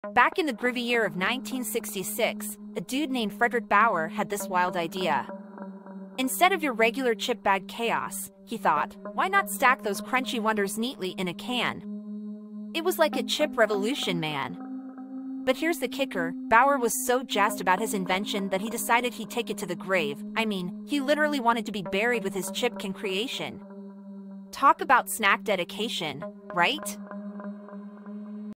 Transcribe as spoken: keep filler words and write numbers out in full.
Back in the groovy year of nineteen sixty-six, a dude named Fredric Baur had this wild idea. Instead of your regular chip bag chaos, he thought, why not stack those crunchy wonders neatly in a can? It was like a chip revolution, man. But here's the kicker, Baur was so jazzed about his invention that he decided he'd take it to the grave. I mean, he literally wanted to be buried with his chip can creation. Talk about snack dedication, right?